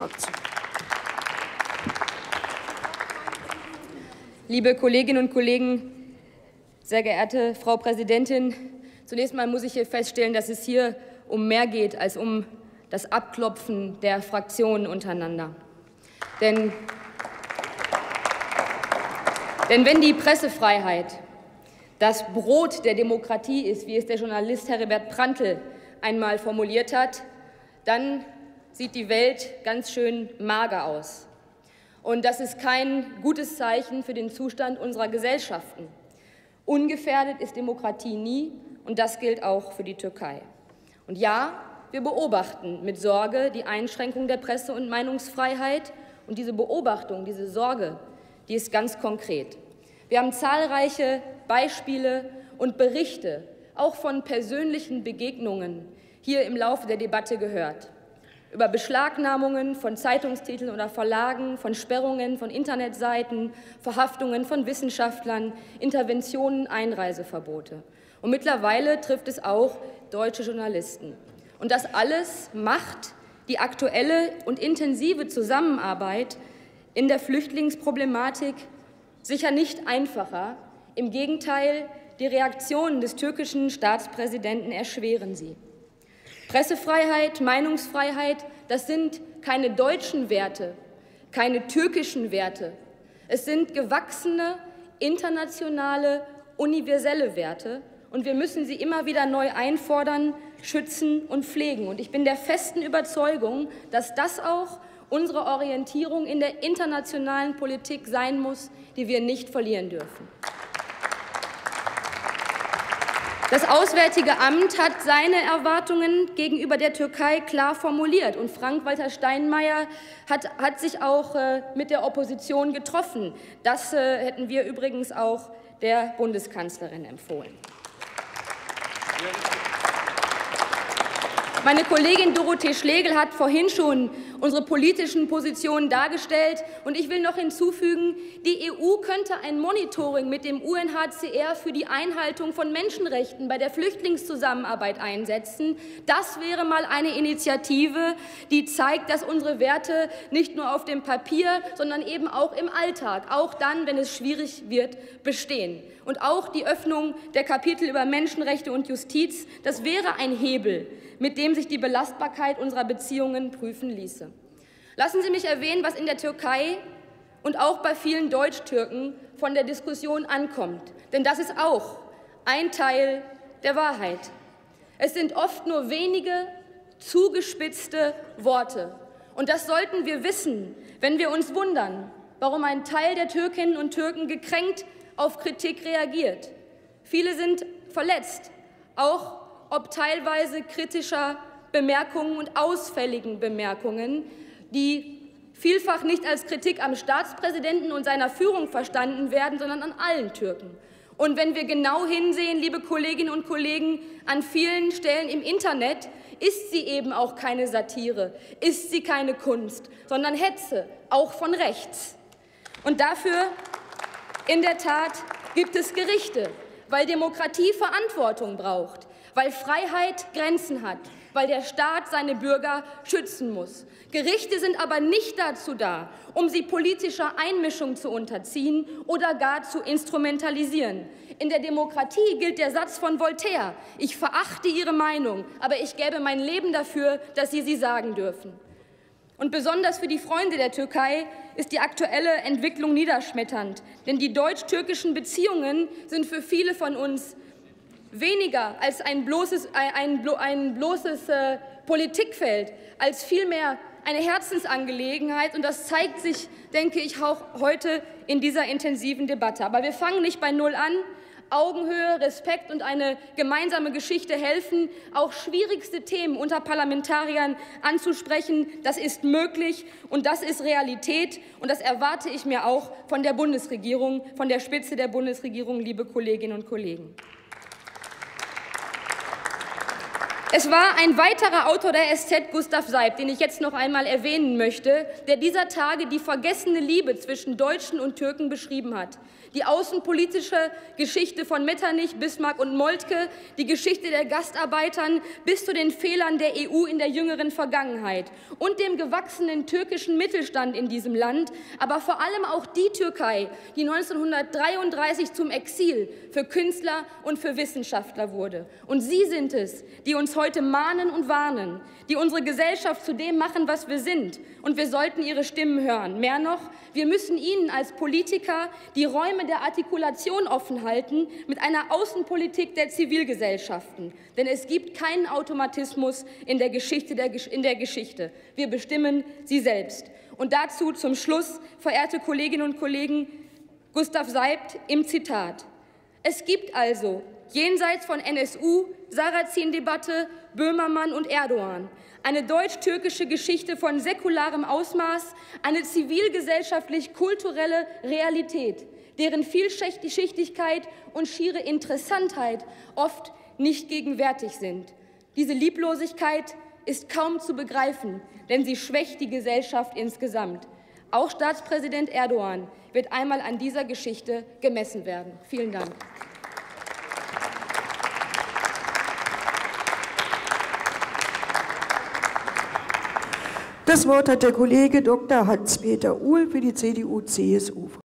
Liebe Kolleginnen und Kollegen, sehr geehrte Frau Präsidentin, zunächst einmal muss ich hier feststellen, dass es hier um mehr geht als um das Abklopfen der Fraktionen untereinander. Denn wenn die Pressefreiheit das Brot der Demokratie ist, wie es der Journalist Heribert Prantl einmal formuliert hat, dann sieht die Welt ganz schön mager aus. Und das ist kein gutes Zeichen für den Zustand unserer Gesellschaften. Ungefährdet ist Demokratie nie, und das gilt auch für die Türkei. Und ja, wir beobachten mit Sorge die Einschränkung der Presse- und Meinungsfreiheit. Und diese Beobachtung, diese Sorge, die ist ganz konkret. Wir haben zahlreiche Beispiele und Berichte, auch von persönlichen Begegnungen, hier im Laufe der Debatte gehört. Über Beschlagnahmungen von Zeitungstiteln oder Verlagen, von Sperrungen von Internetseiten, Verhaftungen von Wissenschaftlern, Interventionen, Einreiseverbote. Und mittlerweile trifft es auch deutsche Journalisten. Und das alles macht die aktuelle und intensive Zusammenarbeit in der Flüchtlingsproblematik sicher nicht einfacher. Im Gegenteil, die Reaktionen des türkischen Staatspräsidenten erschweren sie. Pressefreiheit, Meinungsfreiheit, das sind keine deutschen Werte, keine türkischen Werte. Es sind gewachsene, internationale, universelle Werte. Und wir müssen sie immer wieder neu einfordern, schützen und pflegen. Und ich bin der festen Überzeugung, dass das auch unsere Orientierung in der internationalen Politik sein muss, die wir nicht verlieren dürfen. Das Auswärtige Amt hat seine Erwartungen gegenüber der Türkei klar formuliert. Und Frank-Walter Steinmeier hat sich auch mit der Opposition getroffen. Das hätten wir übrigens auch der Bundeskanzlerin empfohlen. Meine Kollegin Dorothee Schlegel hat vorhin schon unsere politischen Positionen dargestellt. Und ich will noch hinzufügen, die EU könnte ein Monitoring mit dem UNHCR für die Einhaltung von Menschenrechten bei der Flüchtlingszusammenarbeit einsetzen. Das wäre mal eine Initiative, die zeigt, dass unsere Werte nicht nur auf dem Papier, sondern eben auch im Alltag, auch dann, wenn es schwierig wird, bestehen. Und auch die Öffnung der Kapitel über Menschenrechte und Justiz, das wäre ein Hebel, mit dem sich die Belastbarkeit unserer Beziehungen prüfen ließe. Lassen Sie mich erwähnen, was in der Türkei und auch bei vielen Deutsch-Türken von der Diskussion ankommt. Denn das ist auch ein Teil der Wahrheit. Es sind oft nur wenige zugespitzte Worte. Und das sollten wir wissen, wenn wir uns wundern, warum ein Teil der Türkinnen und Türken gekränkt auf Kritik reagiert. Viele sind verletzt, auch ob teilweise kritischer Bemerkungen und ausfälligen Bemerkungen, die vielfach nicht als Kritik am Staatspräsidenten und seiner Führung verstanden werden, sondern an allen Türken. Und wenn wir genau hinsehen, liebe Kolleginnen und Kollegen, an vielen Stellen im Internet ist sie eben auch keine Satire, ist sie keine Kunst, sondern Hetze, auch von rechts. Und dafür in der Tat gibt es Gerichte, weil Demokratie Verantwortung braucht, weil Freiheit Grenzen hat, weil der Staat seine Bürger schützen muss. Gerichte sind aber nicht dazu da, um sie politischer Einmischung zu unterziehen oder gar zu instrumentalisieren. In der Demokratie gilt der Satz von Voltaire: Ich verachte Ihre Meinung, aber ich gäbe mein Leben dafür, dass Sie sie sagen dürfen. Und besonders für die Freunde der Türkei ist die aktuelle Entwicklung niederschmetternd. Denn die deutsch-türkischen Beziehungen sind für viele von uns weniger als ein bloßes Politikfeld, als vielmehr eine Herzensangelegenheit. Und das zeigt sich, denke ich, auch heute in dieser intensiven Debatte. Aber wir fangen nicht bei Null an. Augenhöhe, Respekt und eine gemeinsame Geschichte helfen, auch schwierigste Themen unter Parlamentariern anzusprechen. Das ist möglich und das ist Realität. Und das erwarte ich mir auch von der Bundesregierung, von der Spitze der Bundesregierung, liebe Kolleginnen und Kollegen. Es war ein weiterer Autor der SZ, Gustav Seib, den ich jetzt noch einmal erwähnen möchte, der dieser Tage die vergessene Liebe zwischen Deutschen und Türken beschrieben hat. die außenpolitische Geschichte von Metternich, Bismarck und Moltke, die Geschichte der Gastarbeitern bis zu den Fehlern der EU in der jüngeren Vergangenheit und dem gewachsenen türkischen Mittelstand in diesem Land, aber vor allem auch die Türkei, die 1933 zum Exil für Künstler und für Wissenschaftler wurde. Und Sie sind es, die uns heute mahnen und warnen, die unsere Gesellschaft zu dem machen, was wir sind. Und wir sollten Ihre Stimmen hören. Mehr noch, wir müssen Ihnen als Politiker die Räume der Artikulation offen halten mit einer Außenpolitik der Zivilgesellschaften. Denn es gibt keinen Automatismus in der Geschichte. Wir bestimmen sie selbst. Und dazu zum Schluss, verehrte Kolleginnen und Kollegen, Gustav Seibt im Zitat: Es gibt also jenseits von NSU, Sarrazin-Debatte, Böhmermann und Erdogan eine deutsch-türkische Geschichte von säkularem Ausmaß, eine zivilgesellschaftlich-kulturelle Realität, deren Vielschichtigkeit und schiere Interessantheit oft nicht gegenwärtig sind. Diese Lieblosigkeit ist kaum zu begreifen, denn sie schwächt die Gesellschaft insgesamt. Auch Staatspräsident Erdogan wird einmal an dieser Geschichte gemessen werden. Vielen Dank. Das Wort hat der Kollege Dr. Hans-Peter Uhl für die CDU-CSU.